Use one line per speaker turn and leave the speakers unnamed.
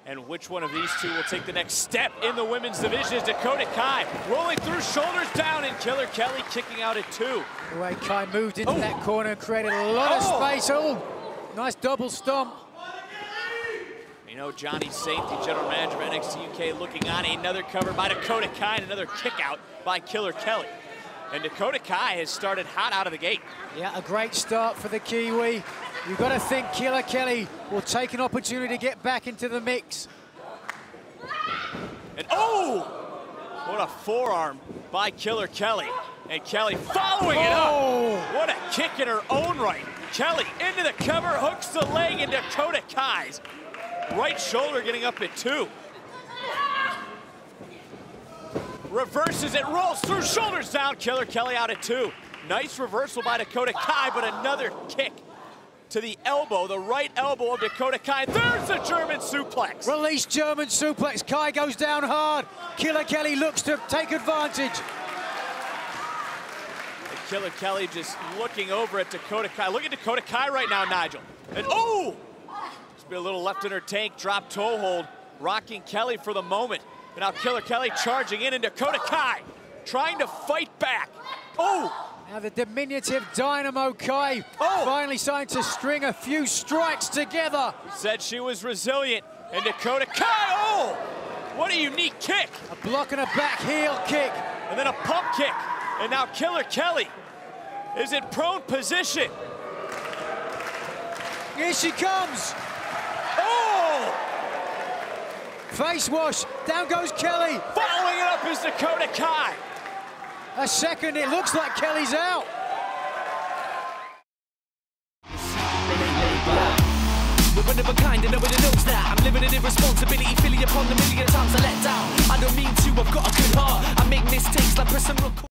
And which one of these two will take the next step in the women's division is Dakota Kai. Rolling through, shoulders down, and Killer Kelly kicking out at 2.
The way Kai moved into that corner and created a lot of space. Oh, nice double stomp.
You know, Johnny Saint, the general manager of NXT UK, looking on. Another cover by Dakota Kai and another kick out by Killer Kelly. And Dakota Kai has started hot out of the gate.
Yeah, a great start for the Kiwi. You've got to think Killer Kelly will take an opportunity to get back into the mix.
And oh! What a forearm by Killer Kelly. And Kelly following it up. What a kick in her own right. Kelly into the cover, hooks the leg, and Dakota Kai's right shoulder getting up at 2. Reverses it, rolls through, shoulders down. Killer Kelly out at 2. Nice reversal by Dakota Kai, but another kick to the elbow, the right elbow of Dakota Kai. There's the German suplex.
Release German suplex. Kai goes down hard. Killer Kelly looks to take advantage.
And Killer Kelly just looking over at Dakota Kai. Look at Dakota Kai right now, Nigel. And oh! Just be a little left in her tank, drop toe hold, rocking Kelly for the moment. And now Killer Kelly charging in, and Dakota Kai trying to fight back. Oh!
Now the diminutive Dynamo Kai finally starting to string a few strikes together.
Said she was resilient, and Dakota Kai, oh! What a unique kick.
A block and a back heel kick.
And then a pump kick. And now Killer Kelly is in prone position.
Here she comes.
Oh!
Face wash, down goes Kelly.
Following it up is Dakota Kai.
A second, it looks like Kelly's out.
We're one of a kind and nobody knows that. I'm living in irresponsibility, feeling upon the million times I let down. I don't mean to, I've got a good heart. I make mistakes like pressing record.